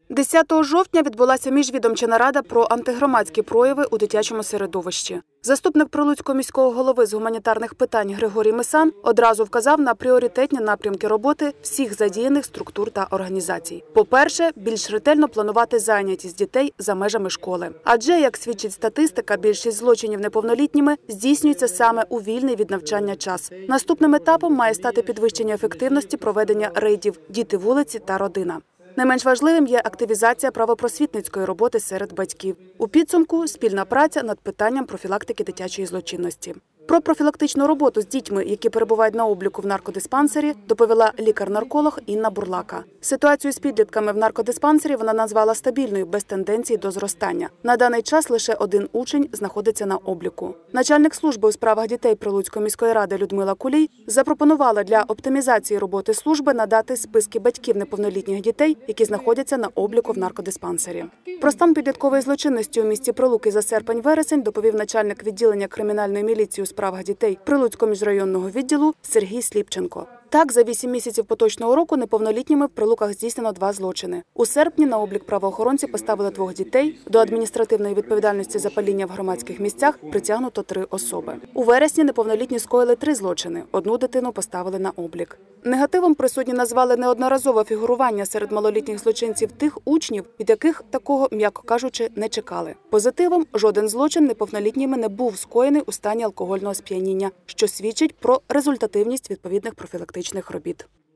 10 жовтня відбулася міжвідомча нарада про антигромадські прояви у дитячому середовищі. Заступник Прилуцького міського голови з гуманітарних питань Григорій Мисан одразу вказав на пріоритетні напрямки роботи всіх задіяних структур та організацій. По-перше, більш ретельно планувати зайнятість дітей за межами школи. Адже, як свідчить статистика, більшість злочинів неповнолітніми здійснюється саме у вільний від навчання час. Наступним етапом має стати підвищення ефективності проведення рейдів «Діти вулиці» та «Родина». Не менш важливим є активізація правопросвітницької роботи серед батьків. У підсумку – спільна праця над питанням профілактики дитячої злочинності. Про профілактичну роботу з дітьми, які перебувають на обліку в наркодиспансері, доповіла лікар-нарколог Інна Бурлака. Ситуацію з підлітками в наркодиспансері вона назвала стабільною, без тенденції до зростання. На даний час лише один учень знаходиться на обліку. Начальник служби у справах дітей Прилуцької міської ради Людмила Кулій запропонувала для оптимізації роботи служби надати списки батьків неповнолітніх дітей, які знаходяться на обліку в наркодиспансері. Про стан підліткової злочинності у місті Прилуки за серпень-вересень доповів начальник відділення кримінальної міліції у справах дітей Прилуцького міжрайонного відділу Сергій Сліпченко. Так, за 8 місяців поточного року неповнолітніми в Прилуках здійснено 2 злочини. У серпні на облік правоохоронці поставили 2 дітей, до адміністративної відповідальності за паління в громадських місцях притягнуто 3 особи. У вересні неповнолітні скоїли 3 злочини, 1 дитину поставили на облік. Негативом присутні назвали неодноразове фігурування серед малолітніх злочинців тих учнів, від яких такого, м'яко кажучи, не чекали. Позитивом – жоден злочин неповнолітніми не був скоєний у стані алкогольного сп'яніння, що свідчить про результативність відповідних профілактичних робіт.